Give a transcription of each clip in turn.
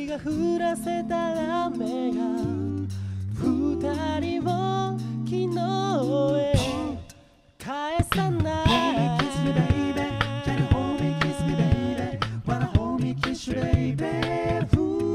恋が降らせた雨が二人を昨日へ返さない。 Kiss me baby, can you hold me, kiss me baby, wanna hold me, kiss you baby.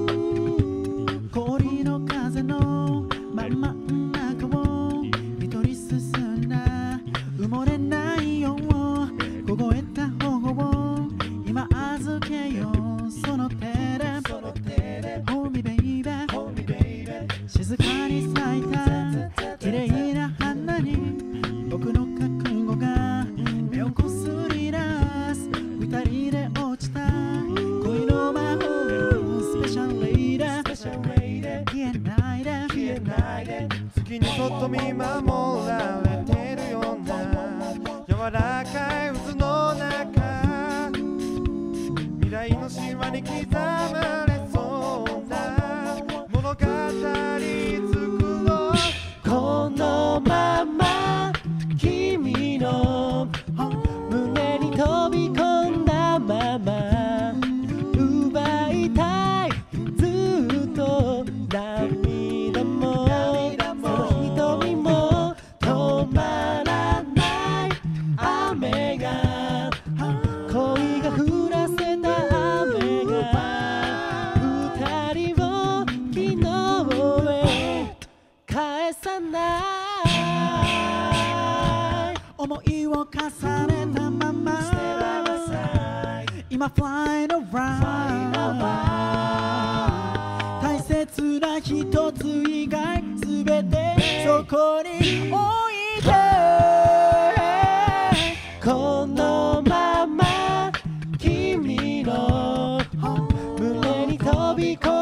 氷の風の真ん中を一人進んだ埋もれないよ凍えた頬を今預けようその手で Hold me baby 静かに咲いた綺麗な花に僕の覚悟が目をこすり出す二人で落ちた恋の魔法スペシャルレイダー消えないで月にそっと見守られてるような柔らかい渦の中未来の神話に刻まれそうな物語作ろう。 このまま君の胸に飛び込んだまま奪いたいずっと涙もその瞳も止まらない雨が恋が降らせた雨が二人を昨日へ返さない。 思いを重ねたまま今 Flying around 大切な一つ以外すべてそこに置いてこのまま君の胸に飛び込